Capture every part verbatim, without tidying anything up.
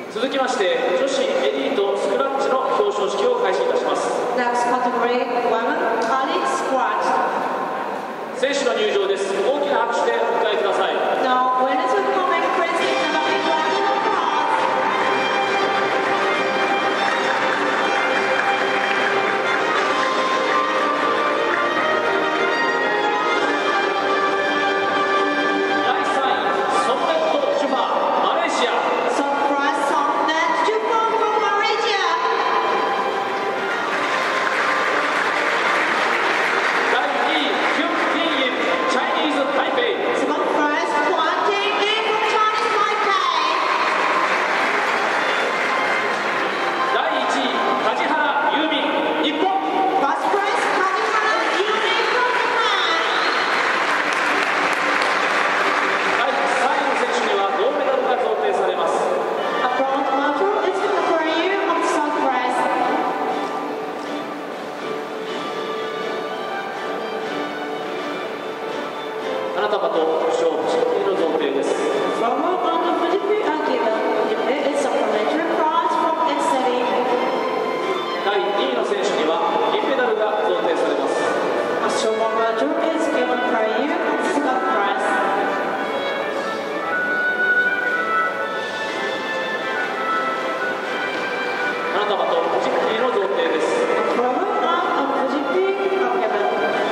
続きまして女子エリートスクラッチの表彰式を開始いたします。 Next category, women elite squat. 選手の入場です。大きな拍手でお迎えください。 Now, winners will come and present and a big round of applause. だいさんいソンネット・ジュファー、マレーシア。 Surprise Somnet Jupong from Malaysia. だいにいキュン・ティンイン、チャイニーズ・タイペイ。 Surprise Kuan Ting In from Chinese Taipei. だいいちい梶原優美、日本。 First prize Kajihara Yumi from Japan. だいさんいの選手には銅メダルが贈呈されます。 A bronze medal is given for you on the South Prize. 花束と賞、しきりの贈呈です。 Flower on the Fujipi are given. It is a supplementary prize from its city. だいにいの選手には銀メダルが贈呈されます。 A silver medal is given for you on the second prize. 花束とジッキーの贈呈です。 A flower on a Fujipi are given.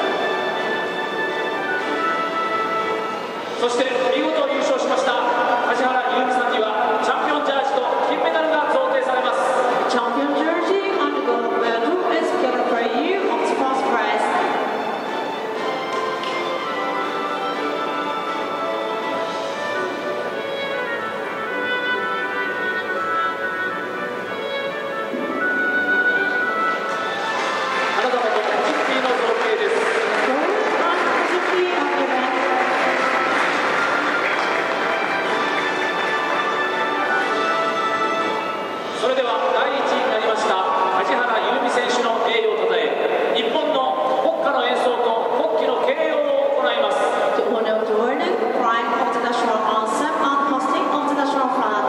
そして見事優勝しました梶原優美さんにはチャンピオンジャージと金メダルが贈呈されます。 Champion jersey and the gold medal is given for you on the first prize. 花束とジッキーの贈呈です。 Gold and Fujipi are given. それではだいいちいになりました梶原優美選手の栄誉をたたえ、日本の国歌の演奏と国旗の掲揚を行います。 The honor of the winning, prime of the national anthem and hosting of the national flag.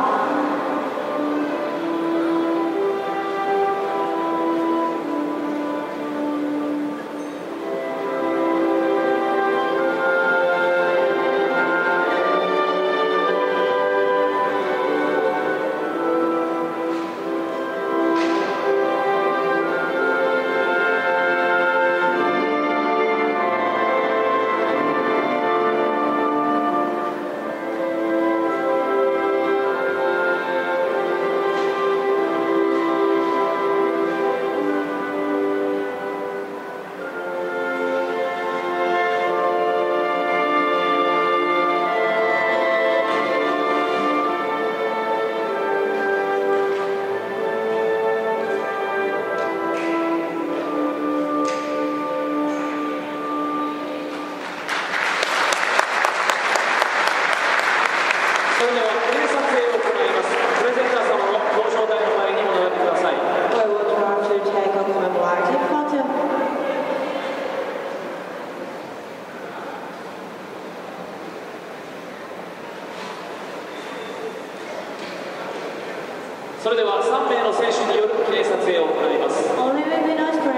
それでは記念撮影を行います。プレゼンター様の表彰台の前に戻ってください。 We would like to take a commemorative photo. それではさんめいの選手による記念撮影を行います。 Only winners